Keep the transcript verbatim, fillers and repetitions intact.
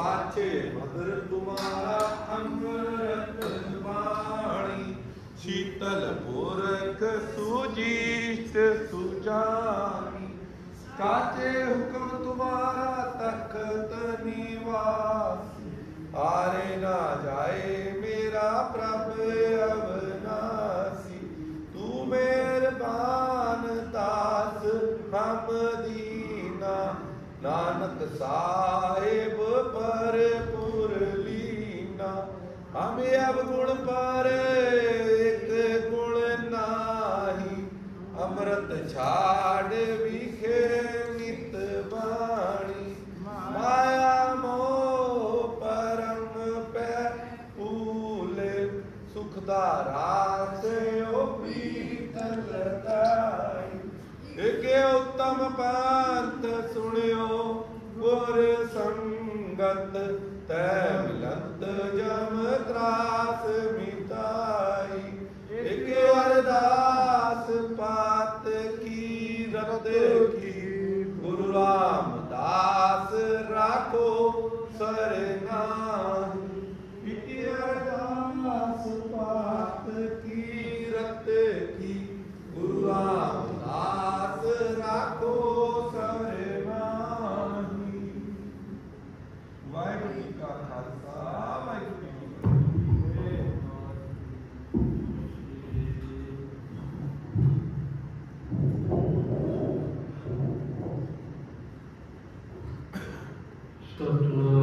साचे मधुर तुम्हारा अमृत वाणी, शीतल पुरख सुजीष्ट सुजानी, काचे हुक्म तुम्हारा तख्त निवासी, हारे ना जाए मेरा प्रभ अविनाशी, तू मेहरबान दास हम दीना, नानक साहिब पर पुरलीना, हमें अब गुण पर एक गुण नाही, अमृत छाड़ विखे नित वाणी, माया मोह परम पै फूले, सुखदारा से ओ पीतल दाई, के उत्तम पंथ सुनियो गुर संगत, तै मिलत जम त्रास मिटाई, एक अरदास पात की रत की, गुरु रामदास राखो सरनाही, एक अरदास पात की रत की, गुरु रामदास राखो सरनाही। वाहिगुरू जी का खालसा, वाहिगुरू जी की फतेह। सतनाम